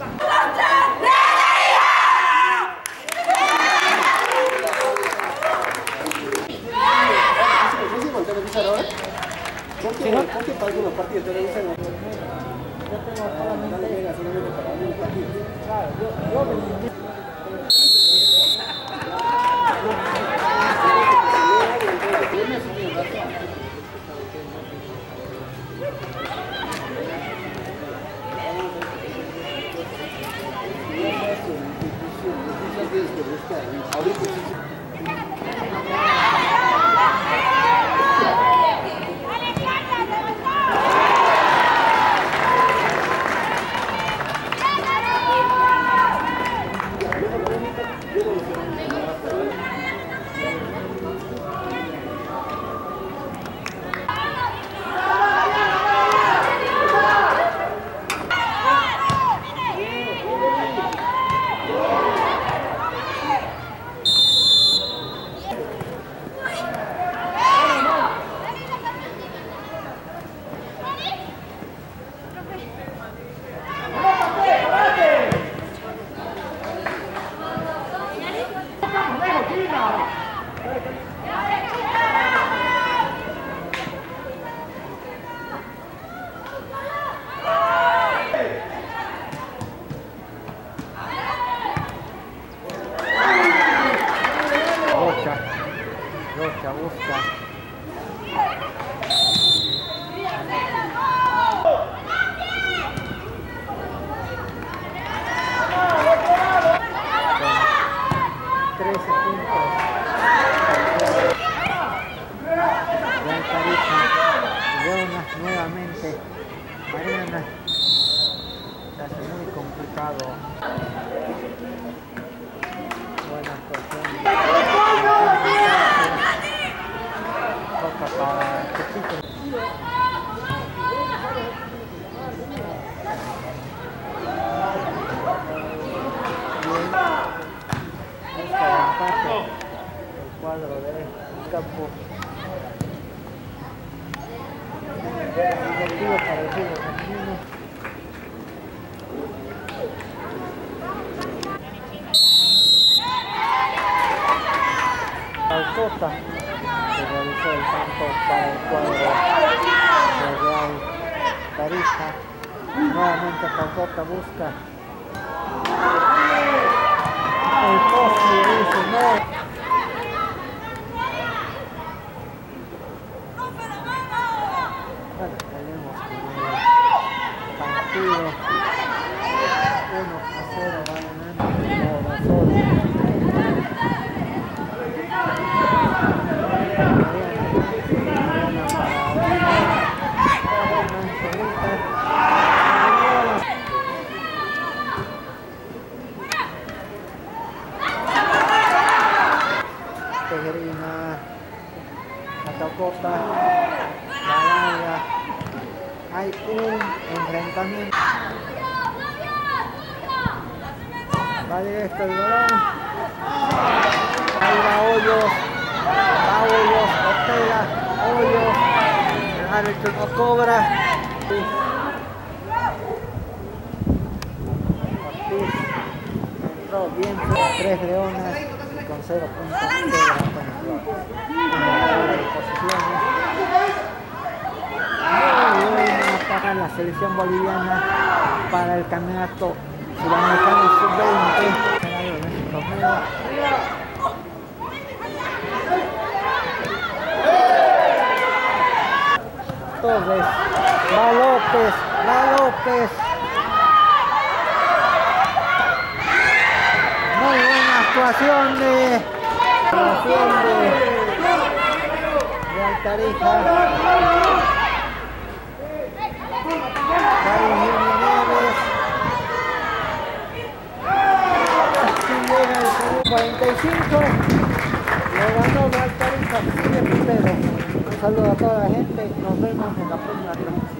¿Por qué para algunos partidos televisan? Yo tengo solamente para algunos partidos. Claro, Rocha busca. Leonas nuevamente. Mariana se hace muy complicado. Buena actuación. Toca para Chiquito. Busca el empate. El cuadro de campo. Objetivo para el fútbol femenino. Calcota se realizó el tanto para el cuadro de Real Tarija. Nuevamente Calcota busca el poste y dice no. Partido 1-0 va ganando Tejerina, Catacota, Balaya. Hay un enfrentamiento. Vale esto el balón. Ahí va Hoyos. Ortega, Hoyos. El árbitro no cobra. Ortiz entró bien. 3 leonas con 0 puntos. Para la selección boliviana para el campeonato sudamericano sub-20 en este torneo. Torres, va López. Muy buena actuación de Tarija. 45, lo ganó Real Tarija, sigue primero. Un saludo a toda la gente, nos vemos en la próxima transmisión.